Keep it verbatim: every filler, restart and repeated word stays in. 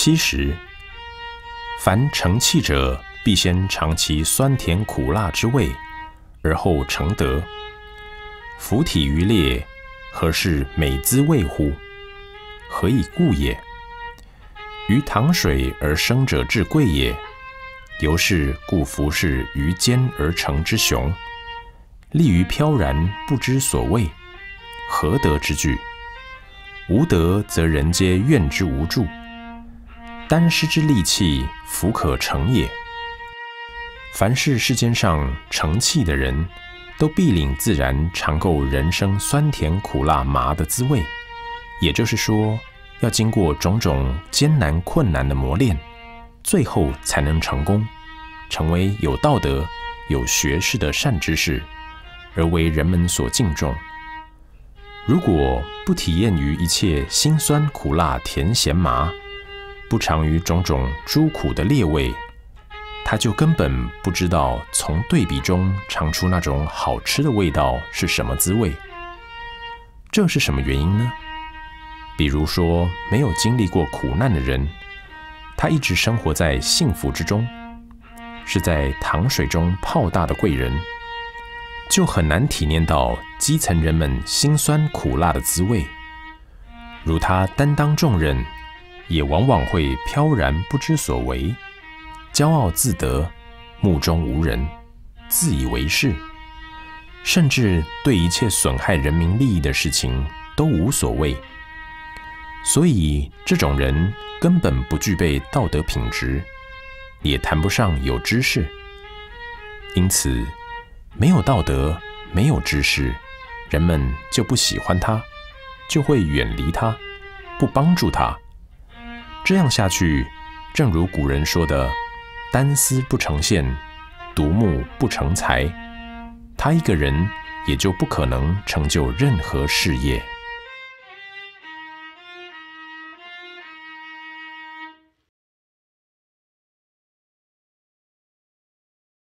七十，凡成器者，必先尝其酸甜苦辣之味，而后成德。夫体于列，何事美滋味乎？何以故也？于糖水而生者至贵也。由是故夫是于坚而成之雄，立于飘然不知所谓，何德之具？无德则人皆怨之无助，单施之利器，弗可成也。凡是世间上成器的人，都必领自然尝够人生酸甜苦辣麻的滋味，也就是说，要经过种种艰难困难的磨练，最后才能成功，成为有道德、有学识的善知识，而为人们所敬重。如果不体验于一切辛酸苦辣甜咸麻，不尝于种种诸苦的烈味，他就根本不知道从对比中尝出那种好吃的味道是什么滋味。这是什么原因呢？比如说，没有经历过苦难的人，他一直生活在幸福之中，是在糖水中泡大的贵人，就很难体验到基层人们辛酸苦辣的滋味。如他担当重任，也往往会飘然不知所为，骄傲自得，目中无人，自以为是，甚至对一切损害人民利益的事情都无所谓。所以这种人根本不具备道德品质，也谈不上有知识。因此，没有道德，没有知识，人们就不喜欢他，就会远离他，不帮助他。这样下去，正如古人说的，单丝不成线，独木不成材，他一个人也就不可能成就任何事业。